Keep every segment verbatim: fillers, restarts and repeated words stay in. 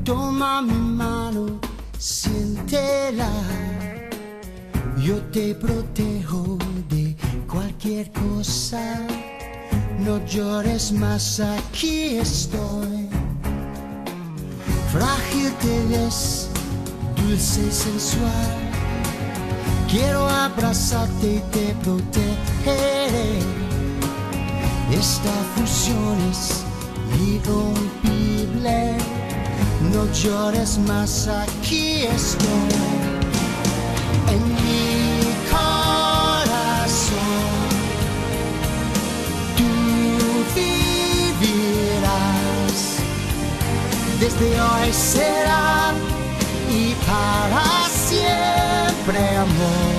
Toma mi mano, siéntela. Yo te protejo de cualquier cosa. No llores más, aquí estoy. Frágil te ves, dulce y sensual. Quiero abrazarte y te protegeré. Esta fusión es irrompible. No llores más, aquí estoy. En mi corazón tú vivirás. Desde hoy será y para siempre, amor.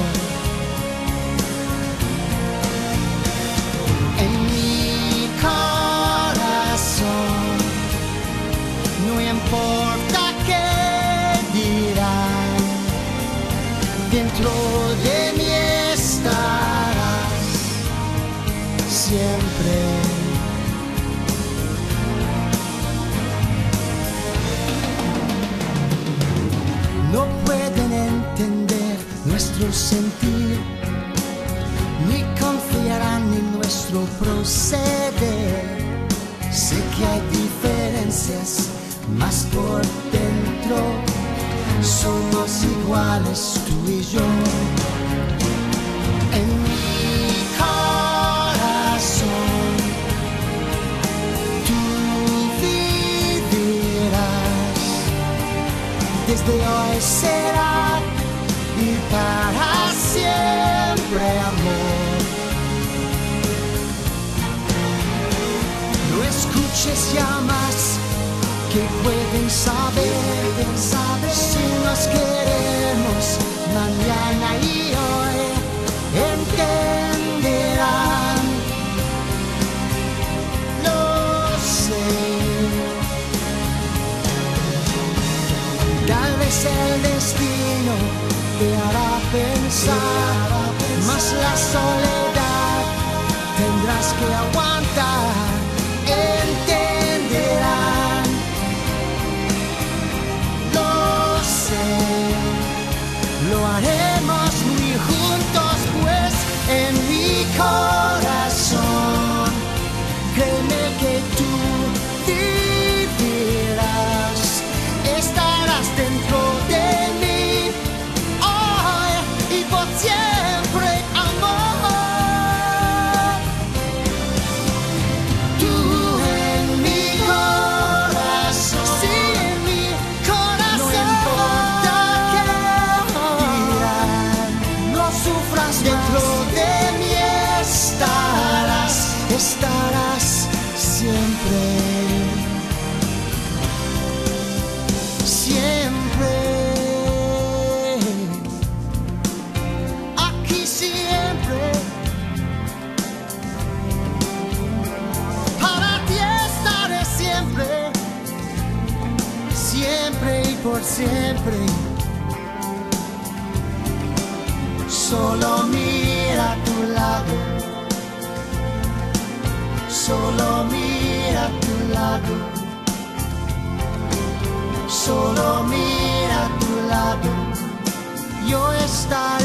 En mi corazón no importa qué dirán, dentro de mí estarás siempre. No pueden entender nuestro sentir, ni confiarán en nuestro proceder. Sé que hay diferencias, mas por dentro somos iguales tú y yo. En mi corazón tú vivirás. Desde hoy será y para siempre, amor. No escuches ya más, que pueden saber, saber si nos queremos mañana y hoy entenderán. Lo sé. Tal vez el destino te hará pensar, mas la soledad tendrás que aguantar. Entenderán. Lo sé. Lo haremos muy juntos, pues en mi corazón créeme que tú vivirás. Estarás dentro de mí hoy y por siempre, amor. Tú en mi corazón, sí, en mi corazón. No importa qué dirán, no sufras, dentro de mí estarás, estarás siempre. Siempre, aquí siempre, para ti estaré siempre, siempre y por siempre. Solo mira a tu lado, solo mira a tu lado. Solo mira a tu lado, yo estaré.